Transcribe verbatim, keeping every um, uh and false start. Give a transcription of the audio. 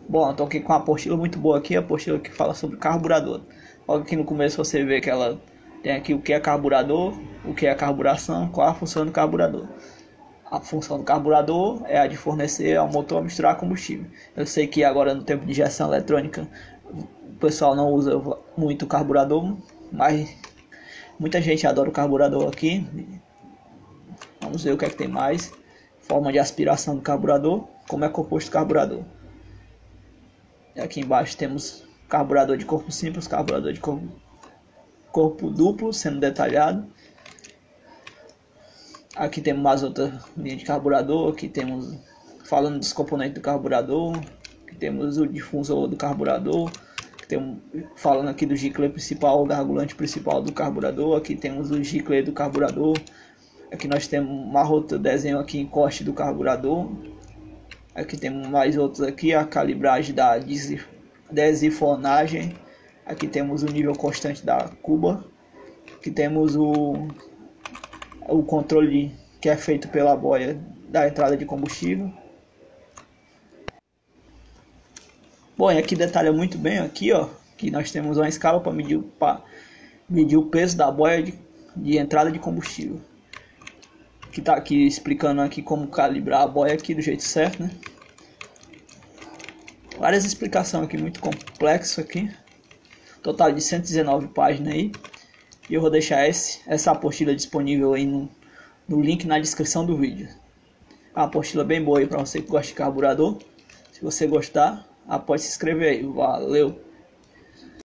Bom, eu tô aqui com uma apostila muito boa aqui, a apostila que fala sobre carburador. Logo aqui no começo você vê que ela tem aqui o que é carburador, o que é carburação, qual a função do carburador. A função do carburador é a de fornecer ao motor a misturar combustível. Eu sei que agora no tempo de injeção eletrônica o pessoal não usa muito o carburador, mas muita gente adora o carburador aqui. Vamos ver o que é que tem mais. Forma de aspiração do carburador, como é composto o carburador. Aqui embaixo temos carburador de corpo simples, carburador de corpo, corpo duplo sendo detalhado. Aqui temos mais outra linha de carburador. Aqui temos falando dos componentes do carburador. Aqui temos o difusor do carburador. Aqui temos falando aqui do giclê principal, o gargulante principal do carburador. Aqui temos o giclê do carburador. Aqui nós temos uma outra desenho aqui, encoste do carburador. Aqui temos mais outros aqui, a calibragem da desifonagem. Aqui temos o nível constante da cuba. Aqui temos o, o controle que é feito pela boia da entrada de combustível. Bom, e aqui detalha muito bem aqui, ó, que nós temos uma escala para medir, para medir o peso da boia de, de entrada de combustível. Que tá aqui explicando aqui como calibrar a boia aqui do jeito certo, né? Várias explicações aqui, muito complexo aqui. Total de cento e dezenove páginas aí. E eu vou deixar esse, essa apostila disponível aí no, no link na descrição do vídeo. É uma apostila bem boa aí para você que gosta de carburador. Se você gostar, pode se inscrever aí. Valeu!